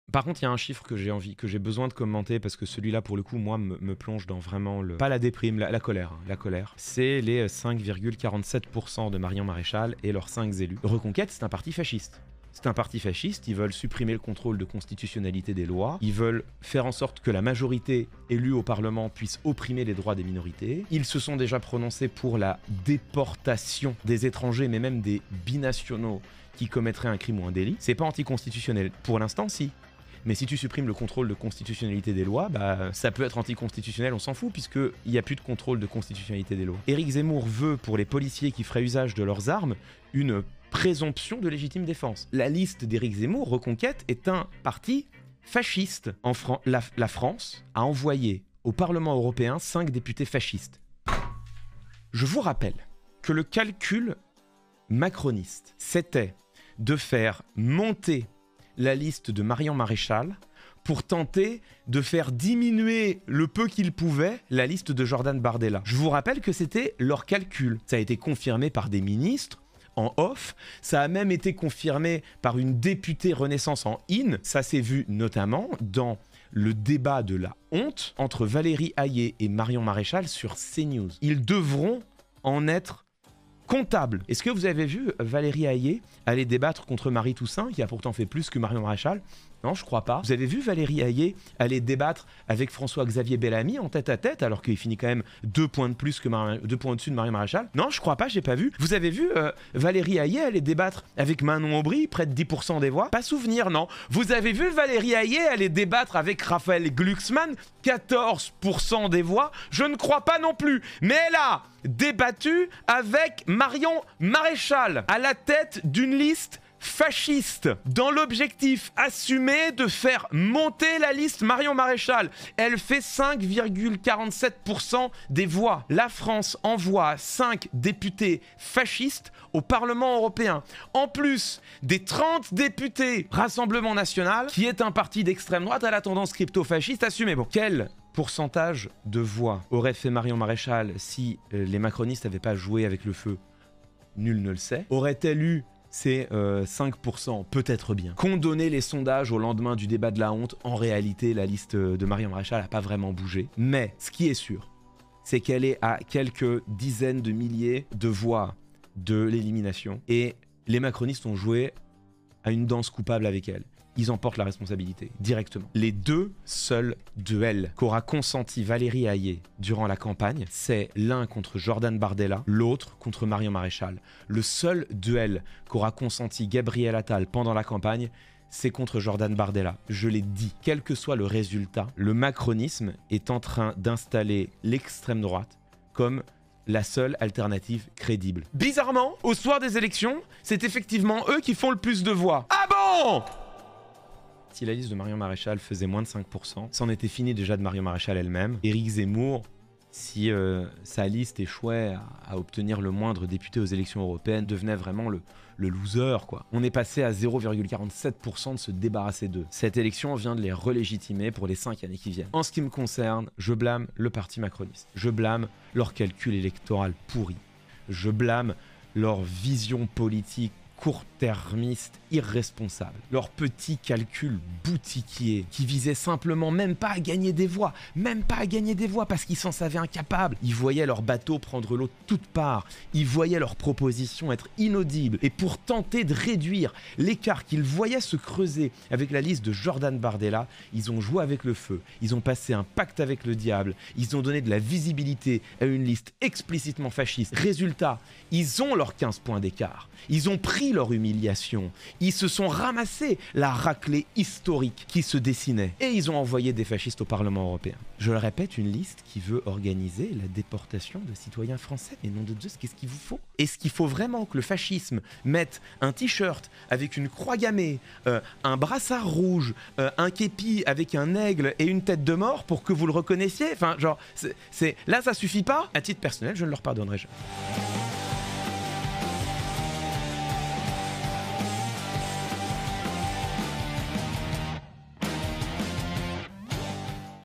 Par contre, il y a un chiffre que j'ai besoin de commenter parce que celui-là, pour le coup, moi, me plonge dans vraiment pas la déprime, la colère. La colère. C'est les 5,47% de Marion Maréchal et leurs 5 élus. Reconquête, c'est un parti fasciste. C'est un parti fasciste, ils veulent supprimer le contrôle de constitutionnalité des lois, ils veulent faire en sorte que la majorité élue au Parlement puisse opprimer les droits des minorités. Ils se sont déjà prononcés pour la déportation des étrangers, mais même des binationaux qui commettraient un crime ou un délit. C'est pas anticonstitutionnel. Pour l'instant, si. Mais si tu supprimes le contrôle de constitutionnalité des lois, bah, ça peut être anticonstitutionnel, on s'en fout, puisqu'il n'y a plus de contrôle de constitutionnalité des lois. Éric Zemmour veut, pour les policiers qui feraient usage de leurs armes, une présomption de légitime défense. La liste d'Éric Zemmour, Reconquête, est un parti fasciste. La France a envoyé au Parlement européen 5 députés fascistes. Je vous rappelle que le calcul macroniste, c'était de faire monter la liste de Marion Maréchal pour tenter de faire diminuer le peu qu'il pouvait la liste de Jordan Bardella. Je vous rappelle que c'était leur calcul. Ça a été confirmé par des ministres en off, ça a même été confirmé par une députée Renaissance en in. Ça s'est vu notamment dans le débat de la honte entre Valérie Hayé et Marion Maréchal sur CNews. Ils devront en être comptables. Est-ce que vous avez vu Valérie Hayé aller débattre contre Marie Toussaint, qui a pourtant fait plus que Marion Maréchal? Non, je crois pas. Vous avez vu Valérie Hayé aller débattre avec François-Xavier Bellamy en tête-à-tête, alors qu'il finit quand même 2 points de plus que 2 points au-dessus de Marion Maréchal? Non, je crois pas, j'ai pas vu. Vous avez vu Valérie Hayé aller débattre avec Manon Aubry, près de 10% des voix? Pas souvenir, non. Vous avez vu Valérie Hayé aller débattre avec Raphaël Glucksmann, 14% des voix? Je ne crois pas non plus. Mais elle a débattu avec Marion Maréchal à la tête d'une liste fasciste, dans l'objectif assumé de faire monter la liste Marion Maréchal. Elle fait 5,47% des voix. La France envoie 5 députés fascistes au Parlement européen. En plus des 30 députés Rassemblement National, qui est un parti d'extrême droite à la tendance crypto-fasciste assumée. Bon, quel pourcentage de voix aurait fait Marion Maréchal si les macronistes n'avaient pas joué avec le feu? Nul ne le sait. Aurait-elle eu ces 5%? Peut-être bien. Qu'ont donné les sondages au lendemain du débat de la honte? En réalité, la liste de Marion Maréchal n'a pas vraiment bougé. Mais ce qui est sûr, c'est qu'elle est à quelques dizaines de milliers de voix de l'élimination. Et les macronistes ont joué à une danse coupable avec elle. Ils en portent la responsabilité, directement. Les 2 seuls duels qu'aura consenti Valérie Hayé durant la campagne, c'est l'un contre Jordan Bardella, l'autre contre Marion Maréchal. Le seul duel qu'aura consenti Gabriel Attal pendant la campagne, c'est contre Jordan Bardella. Je l'ai dit, quel que soit le résultat, le macronisme est en train d'installer l'extrême droite comme la seule alternative crédible. Bizarrement, au soir des élections, c'est effectivement eux qui font le plus de voix. Ah bon ? Si la liste de Marion Maréchal faisait moins de 5%, c'en était fini déjà de Marion Maréchal elle-même. Éric Zemmour, si sa liste échouait à obtenir le moindre député aux élections européennes, devenait vraiment le loser, quoi. On est passé à 0,47% de se débarrasser d'eux. Cette élection vient de les relégitimer pour les 5 années qui viennent. En ce qui me concerne, je blâme le parti macroniste. Je blâme leur calcul électoral pourri. Je blâme leur vision politique court-termiste, irresponsable. Leur petit calcul boutiquier qui visait simplement même pas à gagner des voix, parce qu'ils s'en savaient incapables. Ils voyaient leur bateau prendre l'eau de toutes parts, ils voyaient leurs propositions être inaudibles, et pour tenter de réduire l'écart qu'ils voyaient se creuser avec la liste de Jordan Bardella, ils ont joué avec le feu, ils ont passé un pacte avec le diable, ils ont donné de la visibilité à une liste explicitement fasciste. Résultat, ils ont leurs 15 points d'écart, ils ont pris leur humiliation, ils se sont ramassés la raclée historique qui se dessinait et ils ont envoyé des fascistes au Parlement européen. Je le répète, une liste qui veut organiser la déportation de citoyens français. Mais nom de Dieu, qu'est-ce qu'il vous faut? Est-ce qu'il faut vraiment que le fascisme mette un t-shirt avec une croix gammée, un brassard rouge, un képi avec un aigle et une tête de mort pour que vous le reconnaissiez? Enfin, genre, là ça suffit pas. À titre personnel, je ne leur pardonnerai jamais.